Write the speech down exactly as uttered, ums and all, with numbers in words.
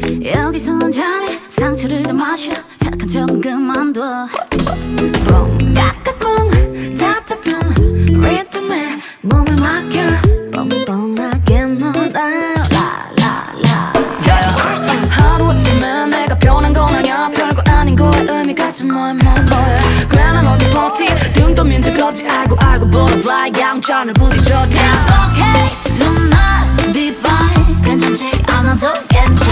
여기서 잔에 상처를 더 마셔. 착한 척은 그만둬. 뽕 까까꿍 타타투 리듬에 몸을 맡겨. 뻔뻔하게 놀아 라라라. 하루아침에 내가 변한 건 아냐. 별거 아닌 거에 의미 같은 뭐야 뭐 뭐야. 괜한 어디 버티 등 떠민 적 없지. 알고 알고 butterfly 양천을 부딪혀. It's okay do not be fine. 괜찮지 않아도 괜찮아.